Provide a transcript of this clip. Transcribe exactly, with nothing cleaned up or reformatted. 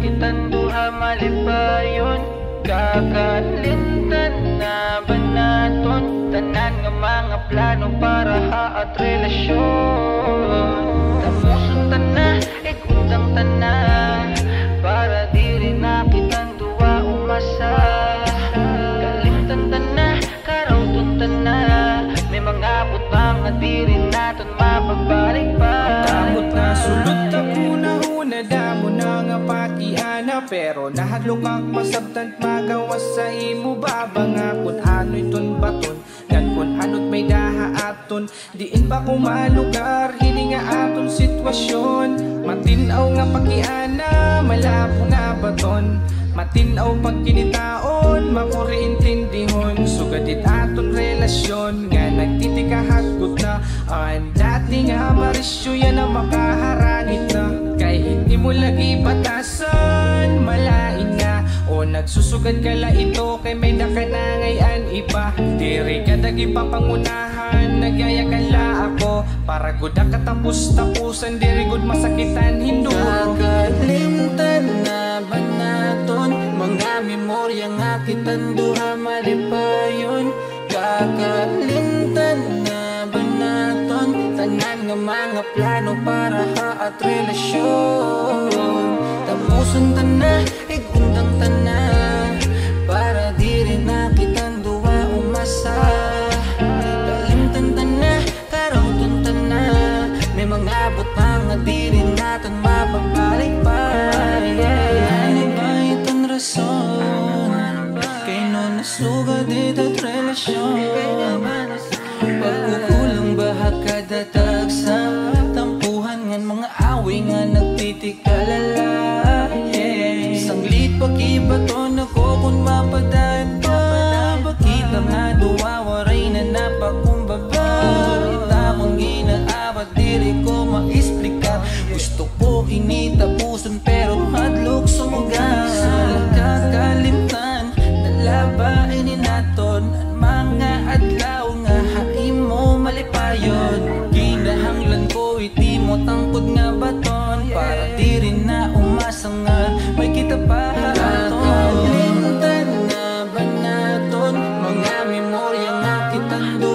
kitan duha malipayon. Kakalintan na ba naton tanan nga mga plano para haat relasyon. Tamuson tana, ikundang tana para diri na kitang duwa umasa. Kalimtan tana, karawton tana, may mga butang nga diri naton mababalik pa. Damot na sulod ta una-una, damo na nga pakiana, pero nahadlok ang masabtan magawas sa imo baba nga kun ano'y ton baton gan kun ano't may daha aton diin pa kumalugar hini nga aton sitwasyon. Matinaw nga pakiana, malabo nga baton, matinaw pag kinitaon, makuriintindihon. Sugadit aton relasyon nga nagtitikahagot na ang dati nga marisyo yan na makaharangit na. Kay hindi mo lagi batasan, malain na o nagsusugan ka la ito kay may nakanangayan iba. Diri ka dagi papangunahan, nagyaya ka la ako para gud katapos-tapusan, diri gud masakitan hinduro. Kakalimtan na ba naton mga memorya nga kitan duha malipayon. Kakalimtan na ba naton tanan nga mga plano para haat relasyon. Tamuson tana, igundang tana para diri na kitang duwa umasa. Kalimtan tana, karawton tana, may mga butang nga diri naton mababalik pa. Ano ba itong rason kay no nasugad ito't relasyon? Pagkukulang ba kada tagsa tampuhan ngan mga away nga nagtitikalala. Sanglit pakibaton ako kung mapadayon pa. Bakita nga duwa waray na napakumbaba. Itamang ginaawat diri ko maisplika. Gusto ko initapusan pero hadlok sumuga. Kakalimtan nalabain ni naton ang mga adlaw nga haim mo malipayon. Ginahanglan ko iti mo tangkod nga baton para diri na umasangan may kita pa haton. Kakalimtan na ba naton mga memorya nga kitang duwa